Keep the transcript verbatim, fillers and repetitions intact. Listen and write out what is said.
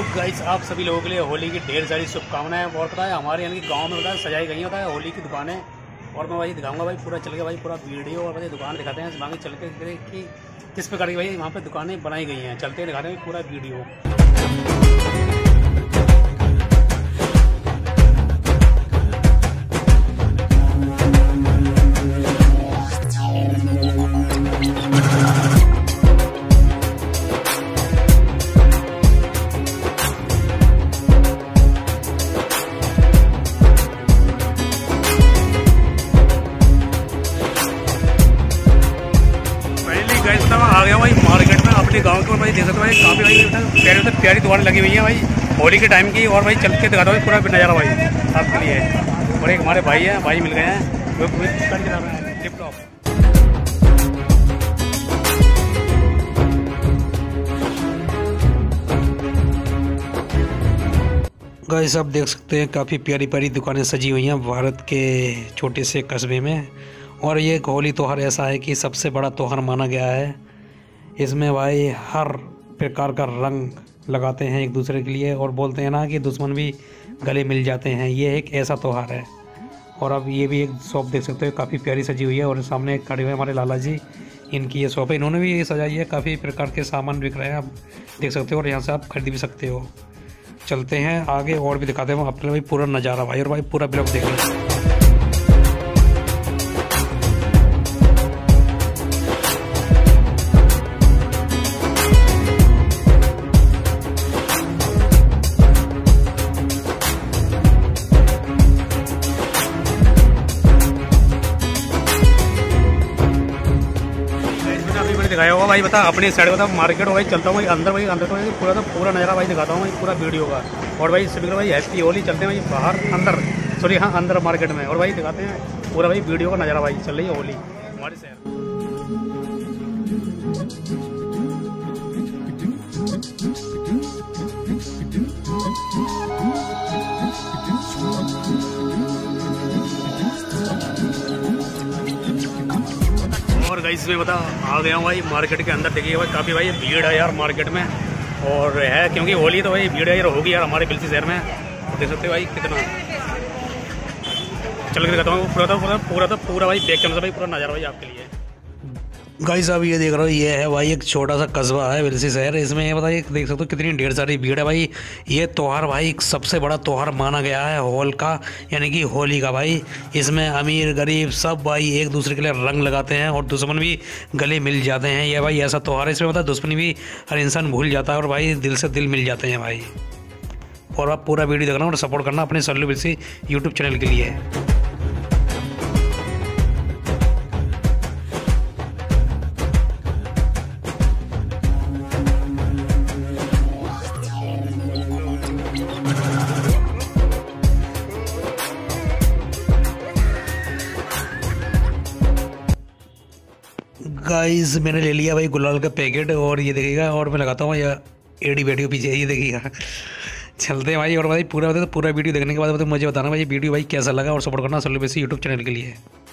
Guys आप सभी लोगों के लिए होली की ढेर सारी शुभकामनाएं। और पता है हमारे यहाँ की गांव में पता है सजाई गई होता है होली की दुकानें। और मैं भाई दिखाऊंगा भाई पूरा चल के भाई पूरा वीडियो और भाई दुकान दिखाते हैं आगे चल के कि किस प्रकार की भाई वहाँ पे दुकानें बनाई गई हैं। चलते दिखाते हैं पूरा वीडियो। आ गया भाई मार्केट में अपने गांव के। और भाई देख सकते हो भाई काफ़ी भाई प्यारी से प्यारी दुकान लगी हुई है भाई होली के टाइम की। और भाई चल के दिखाता हूँ पूरा नज़ारा भाई आपके लिए। और एक हमारे भाई हैं, भाई मिल गए हैं वो टिप टॉप। गाइस आप देख सकते हैं काफ़ी प्यारी प्यारी दुकानें सजी हुई हैं भारत के छोटे से कस्बे में। और ये होली त्यौहार ऐसा है कि सबसे बड़ा त्यौहार माना गया है। इसमें भाई हर प्रकार का रंग लगाते हैं एक दूसरे के लिए और बोलते हैं ना कि दुश्मन भी गले मिल जाते हैं। ये एक ऐसा त्यौहार है। और अब ये भी एक शॉप देख सकते हो काफ़ी प्यारी सजी हुई है। और सामने खड़े हुए हमारे लाला जी, इनकी ये शॉप है, इन्होंने भी ये सजाई है। काफ़ी प्रकार के सामान बिक रहे हैं आप देख सकते हो और यहाँ से आप खरीद भी सकते हो। चलते हैं आगे और भी दिखाते हैं अपने भाई पूरा नज़ारा भाई। और भाई पूरा ब्लॉग देख लें। दिखाया होगा भाई, बता अपनी साइड बता मार्केट हो भाई। चलता हूँ भाई अंदर भाई अंदर तो पूरा तो पूरा नज़ारा भाई दिखाता हूँ भाई पूरा वीडियो का। और भाई सभी भाई हैप्पी होली। चलते हैं भाई बाहर अंदर सॉरी हाँ अंदर मार्केट में। और भाई दिखाते हैं पूरा भाई वीडियो का नज़ारा भाई। चल रही है होली हमारे शहर। और गाइस में बता आ गया हूँ भाई मार्केट के अंदर। देखिए भाई काफ़ी भाई भीड़ है यार मार्केट में। और है क्योंकि होली तो भाई भीड़ है यार होगी यार हमारे बिलसी शहर में। देख सकते हो भाई कितना चल के दिखाता हूँ पूरा तो पूरा पूरा तो पूरा भाई देख के भाई पूरा नज़ारा भाई आपके लिए। गाइस आप ये देख रहे हो ये है भाई एक छोटा सा कस्बा है बिलसी शहर। इसमें ये बताइए देख सकते हो कितनी ढेर सारी भीड़ है भाई। ये त्यौहार भाई सबसे बड़ा त्यौहार माना गया है होल का यानी कि होली का भाई। इसमें अमीर गरीब सब भाई एक दूसरे के लिए रंग लगाते हैं और दुश्मन भी गले मिल जाते हैं। ये भाई ऐसा त्यौहार है इसमें पता दुश्मनी भी हर इंसान भूल जाता है और भाई दिल से दिल मिल जाते हैं भाई। और आप पूरा वीडियो देखना और सपोर्ट करना अपने सल्लू बिलसी यूट्यूब चैनल के लिए। गाइस मैंने ले लिया भाई गुलाल का पैकेट और ये देखिएगा और मैं लगाता हूँ या एडी बैठी पीछे ये देखिएगा। चलते हैं भाई। और भाई पूरा तो पूरा वीडियो देखने के बाद मुझे बताना भाई वीडियो भाई कैसा लगा और सपोर्ट करना सल्लू बिलसी यूट्यूब चैनल के लिए।